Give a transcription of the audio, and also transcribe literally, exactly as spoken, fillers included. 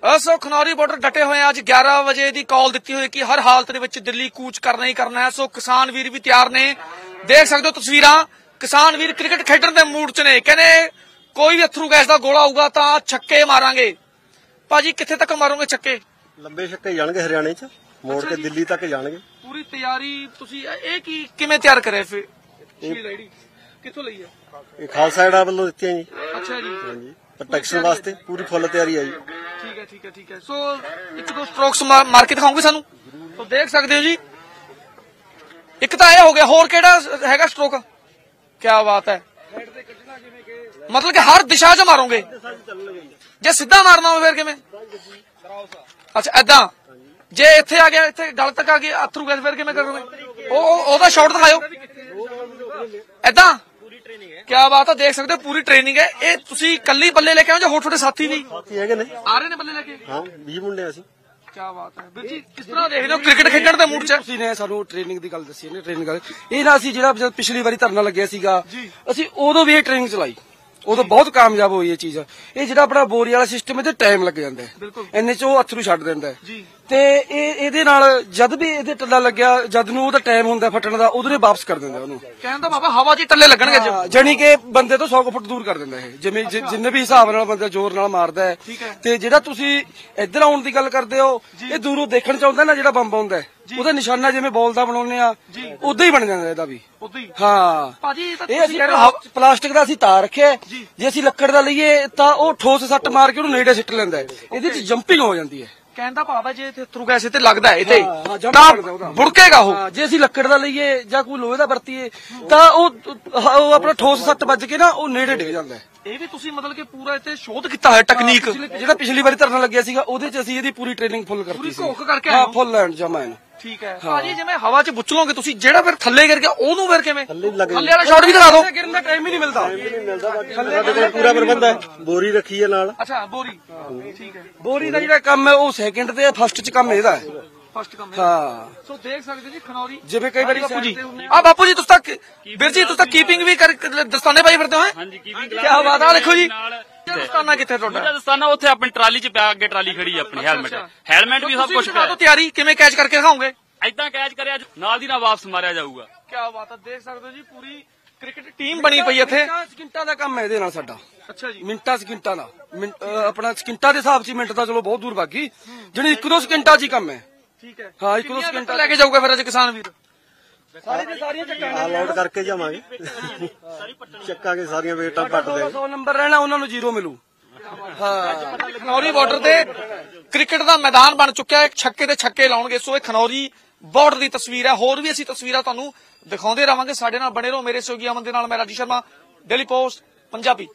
सो Khanauri border डटे हुए अज ग्यारह बजे की कॉल दी हुई कि हर हालत के दिल्ली कूच करना ही करना है। सो किसान वीर भी तैयार ने, देख सकते हो तस्वीर। किसान वीर क्रिकेट खेडन के मूड च ने, कहने कोई भी अथरू गैस का गोला होगा तो छक्के मारांगे। भाजी कित्थे तक मारोगे छक्के? लंबे छक्के जाणगे हरियाणे च, मोड़ के दिल्ली तक जाणगे। पूरी तैयारी तुसी ਇਹ ਕੀ ਕਿਵੇਂ ਤਿਆਰ ਕਰਿਆ ਫਿਰ? ਸ਼ੀਲਡ ਆਈਡੀ ਕਿੱਥੋਂ ਲਈ ਹੈ? ਇਹ ਖਾਲਸਾ ਏਡਾ ਵੱਲੋਂ ਦਿੱਤੀਆਂ ਜੀ। ਅੱਛਾ ਜੀ, ਹਾਂਜੀ, प्रोटेक्शन वास्ते पूरी फुल तैयारी है जी। ठीक है ठीक है ठीक है। सो एक दो स्ट्रोक्स मार के दिखाओगे सानू? तो देख सकते हो जी, एक तो यह हो गया, होर केड़ा हैगा स्ट्रोक? क्या बात है, मतलब कि हर दिशा च मारोगे? जे सीधा मारना हो फिर किवें? अच्छा ऐदा, जे इत्थे आ गया, इत्थे गल तक आ गया अथरू गैस, फिर किवें करोगे? ओ ओदा शॉट दिखाओ ऐदा। क्या बात है, देख सकते हो पूरी ट्रेनिंग है। ये तुसी कल्ली बल्ले लेके आओ जो होर थोड़े साथी नहीं साथी है ने आ रहे ने बल्ले लेके? हां बीस मुंडे ਅਸੀਂ। क्या बात है ਵੀਰ ਜੀ, किस तरह देखते हो क्रिकेट खेडਣ ਦੇ ਮੂਡ 'ਚ? ਤੁਸੀਂ ਨੇ ਸਾਨੂੰ ਟ੍ਰੇਨਿੰਗ ਦੀ ਗੱਲ ਦੱਸੀ ਨੇ, ਟ੍ਰੇਨਿੰਗ ਗੱਲ ਇਹ ਨਾ ਅਸੀਂ ਜਿਹੜਾ ਜਦ ਪਿਛਲੀ ਵਾਰੀ ਧਰਨਾ ਲੱਗਿਆ ਸੀਗਾ ਅਸੀਂ ਉਦੋਂ ਵੀ ਇਹ ਟ੍ਰੇਨਿੰਗ ਚਲਾਈ, ਉਦੋਂ ਬਹੁਤ ਕਾਮਯਾਬ ਹੋਈ ਇਹ ਚੀਜ਼। ਇਹ ਜਿਹੜਾ ਆਪਣਾ ਬੋਰੀ ਵਾਲਾ ਸਿਸਟਮ ਇਹਦੇ ਟਾਈਮ ਲੱਗ ਜਾਂਦਾ ਹੈ, ਇੰਨੇ ਚ ਉਹ ਅਥਰੂ ਛੱਡ ਦਿੰਦਾ ਹੈ ਤੇ ਇਹ ਇਹਦੇ ਨਾਲ ਜਦ ਵੀ ਇਹਦੇ ਟੱਲਾ ਲੱਗਿਆ, ਜਦ ਨੂੰ ਉਹਦਾ ਟਾਈਮ ਹੁੰਦਾ ਫਟਣ ਦਾ, ਉਦੋਂ ਇਹ ਵਾਪਸ ਕਰ ਦਿੰਦਾ ਉਹਨੂੰ। ਕਹਿੰਦਾ ਬਾਬਾ ਹਵਾ 'ਚ ਟੱਲੇ ਲੱਗਣਗੇ ਜਾਨੀ ਕਿ ਬੰਦੇ ਤੋਂ ਸੌ ਫੁੱਟ ਦੂਰ ਕਰ ਦਿੰਦਾ ਇਹ, ਜਿਵੇਂ ਜਿੰਨੇ ਵੀ ਹਿਸਾਬ ਨਾਲ ਬੰਦਾ ਜ਼ੋਰ ਨਾਲ ਮਾਰਦਾ ਹੈ। ਤੇ ਜਿਹੜਾ ਤੁਸੀਂ ਇੱਧਰ ਆਉਣ ਦੀ ਗੱਲ ਕਰਦੇ ਹੋ, ਇਹ ਦੂਰੋਂ ਦੇਖਣ ਚ ਆਉਂਦਾ ਨਾ ਜਿਹੜਾ ਬੰਬ ਆਉਂਦਾ ਉਹਦਾ ਨਿਸ਼ਾਨਾ ਜਿਵੇਂ ਬੋਲ ਦਾ ਬਣਾਉਂਦੇ ਆ ਉਦਾਂ ਹੀ ਬਣ ਜਾਂਦਾ ਇਹਦਾ ਵੀ। ਹਾਂ ਭਾਜੀ ਇਹ ਅਸੀਂ ਪਲਾਸਟਿਕ ਦਾ ਅਸੀਂ ਤਾਰ ਰੱਖਿਆ, ਜੇ ਅਸੀਂ ਲੱਕੜ ਦਾ ਲਈਏ ਤਾਂ ਉਹ ਠੋਸ ਸੱਟ ਮਾਰ ਕੇ ਉਹਨੂੰ ਨੇੜੇ ਸਿੱਟ ਲੈਂਦਾ, ਇਹਦੇ ਚ ਜੰਪਿੰਗ ਹੋ ਜਾਂਦੀ ਹੈ। ਕਹਿੰਦਾ ਭਾਵੇਂ ਜੇ ਥਰੂ ਗੈਸ ਤੇ ਲੱਗਦਾ ਹੈ ਤੇ ਤਾਂ ਬੁੜਕੇਗਾ ਉਹ। ਜੇ ਅਸੀਂ ਲੱਕੜ ਦਾ ਲਈਏ ਜਾਂ ਕੋਈ ਲੋਹੇ ਦਾ ਵਰਤੀਏ ਤਾਂ ਉਹ ਆਪਣਾ ਠੋਸ ਸੱਟ ਵੱਜ ਕੇ ਨਾ ਉਹ ਨੇੜੇ ਡਿੱਗ ਜਾਂਦਾ। ਇਹ ਵੀ ਤੁਸੀਂ ਮਤਲਬ ਕਿ ਪੂਰਾ ਇੱਥੇ ਸ਼ੋਧ ਕੀਤਾ ਹੈ ਟੈਕਨੀਕ? ਜਿਹੜਾ ਪਿਛਲੀ ਵਾਰੀ ਧਰਨਾ ਲੱਗਿਆ ਸੀਗਾ ਉਹਦੇ ਚ ਅਸੀਂ ਇਹਦੀ ਪੂਰੀ ਟ੍ਰੇਨਿੰਗ ਫੁੱਲ ਕਰਤੀ ਸੀ। ਘੋਖ ਕਰਕੇ ਹਾਂ ਫੁੱਲ ਲੈਂਡ ਜਮਾ ਇਹਨੂੰ। ਠੀਕ ਹੈ ਭਾਜੀ, ਜਿਵੇਂ ਹਵਾ 'ਚ ਬੁੱਚਲੋਗੇ ਤੁਸੀਂ, ਜਿਹੜਾ ਫਿਰ ਥੱਲੇ ਗਿਰ ਗਿਆ ਉਹਨੂੰ ਫਿਰ ਕਿਵੇਂ? ਥੱਲੇ ਲੱਗ ਥੱਲੇ ਵਾਲਾ ਸ਼ਾਟ ਵੀ ਦਿਖਾ ਦਿਓ। ਗਿਰਨ ਦਾ ਟਾਈਮ ਹੀ ਨਹੀਂ ਮਿਲਦਾ। ਸਾਡੇ ਕੋਲ ਪੂਰਾ ਪ੍ਰਬੰਧ ਹੈ, ਬੋਰੀ ਰੱਖੀ ਹੈ ਨਾਲ। ਅੱਛਾ ਬੋਰੀ, ਠੀਕ ਹੈ। ਬੋਰੀ ਦਾ ਜਿਹੜਾ ਕੰਮ ਹੈ ਉਹ ਸੈਕਿੰਡ ਤੇ, ਫਸਟ ਚ ਕੰਮ ਇਹਦਾ ਹੈ। ਫਸਟ ਕੰਮ ਹਾਂ। ਸੋ ਦੇਖ ਸਕਦੇ ਜੀ ਖਨੌਰੀ, ਜਿਵੇਂ ਕਈ ਵਾਰੀ ਬਾਪੂ ਜੀ ਆ ਬਾਪੂ ਜੀ ਤੁਸੀਂ ਤਾਂ ਵੀਰ ਜੀ ਤੁਸੀਂ ਤਾਂ ਕੀਪਿੰਗ ਵੀ ਕਰ ਦਸਤਾਨੇ ਪਾਈ ਫਿਰਦੇ ਹੋ? ਹਾਂਜੀ ਕੀਪਿੰਗ। ਕੀ ਬਾਤ ਆ, ਦੇਖੋ ਜੀ ਦਸਤਾਨਾ ਕਿੱਥੇ ਤੁਹਾਡਾ? ਦਸਤਾਨਾ ਉੱਥੇ ਆਪਣੀ ਟਰਾਲੀ 'ਚ ਪਿਆ, ਅੱਗੇ ਟਰਾਲੀ ਖੜੀ ਆਪਣੀ। ਹੈਲਮਟ ਹੈਲਮਟ ਵੀ ਸਭ ਕੁਝ ਪਿਆ। ਤਿਆਰੀ ਕਿਵੇਂ ਕੈਚ ਕਰਕੇ ਦਿਖਾਓਗੇ? ਏਦਾਂ ਕੈਚ ਕਰਿਆ ਨਾਲ ਦੀ ਨਾਲ ਵਾਪਸ ਮਾਰਿਆ ਜਾਊਗਾ। ਕੀ ਬਾਤ ਆ, ਦੇਖ ਸਕਦੇ ਹੋ ਜੀ ਪੂਰੀ ਕ੍ਰਿਕਟ ਟੀਮ ਬਣੀ ਪਈ ਇੱਥੇ। ਸਕਿੰਟਾਂ ਦਾ ਕੰਮ ਹੈ ਇਹਦੇ ਨਾਲ ਸਾਡਾ। ਅੱਛਾ ਜੀ, ਮਿੰਟਾਂ ਸਕਿੰਟਾਂ ਦਾ ਆਪਣਾ ਸਕਿੰਟਾਂ ਦੇ ਹਿਸਾਬ 'ਚ ਮਿੰਟ ਤਾਂ ਚਲੋ ਬਹੁਤ ਦੂਰ ਬਾਕੀ, ਜਿਹੜੀ ਇੱਕ ਦੋ ਸਕਿੰਟਾਂ 'ਚ ਹੀ ਕੰਮ ਹੈ। ਠੀਕ ਹੈ। ਹਾਂ ਇੱਕ ਦੋ ਸਕਿੰਟਾਂ ਲੈ ਕੇ ਜਾਊਗਾ ਫਿਰ ਅੱਜ ਕਿਸਾਨ ਵੀਰ? ਸਾਰੀ ਦੇ ਸਾਰੀਆਂ ਚੱਕਾਂ ਆ ਲੋਡ ਕਰਕੇ ਜਾਵਾਂਗੇ, ਚੱਕਾਂਗੇ ਸਾਰੀਆਂ ਵੇਟਾਂ ਪੱਟ ਦੇ। ਸੌ ਨੰਬਰ ਰਹਿਣਾ ਉਹਨਾਂ ਨੂੰ ਜ਼ੀਰੋ ਮਿਲੂ। ਹਾਂ ਖਨੌਰੀ ਬਾਰਡਰ ਤੇ ਕ੍ਰਿਕਟ ਦਾ ਮੈਦਾਨ ਬਣ ਚੁੱਕਿਆ ਹੈ, ਛੱਕੇ ਤੇ ਛੱਕੇ ਲਾਉਣਗੇ। ਸੋ ਇਹ ਖਨੌਰੀ ਬਾਰਡਰ ਦੀ ਤਸਵੀਰ ਹੈ। ਹੋਰ ਵੀ ਅਸੀਂ ਤਸਵੀਰਾਂ ਤੁਹਾਨੂੰ ਦਿਖਾਉਂਦੇ ਰਹਾਂਗੇ। ਸਾਡੇ ਨਾਲ ਬਣੇ ਰਹੋ। ਮੇਰੇ ਸਹਿਯੋਗੀ ਅਮਨ ਦੇ ਨਾਲ ਮੈਂ ਰਾਜੀ ਸ਼ਰਮਾ, ਡੇਲੀ ਪੋਸਟ ਪੰਜਾਬੀ।